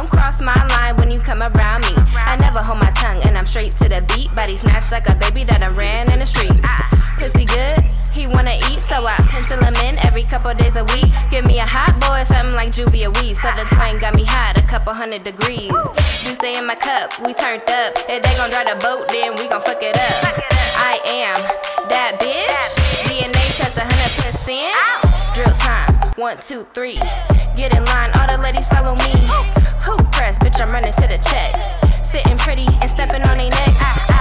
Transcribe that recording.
Don't cross my line when you come around me. I never hold my tongue and I'm straight to the beat. Body snatched like a baby that I ran in the streets. Pussy good, he wanna eat, so I pencil him in every couple days a week. Give me a hot boy, something like Juvia weed. Southern twang got me hot, a couple 100 degrees. You stay in my cup, we turned up. If they gon' drive the boat, then we gon' fuck it up. I am that bitch. DNA test 100%. Drill time, 1, 2, 3. Get in line, all the ladies follow me. Who press, bitch, I'm running to the checks. Sitting pretty and stepping on they necks.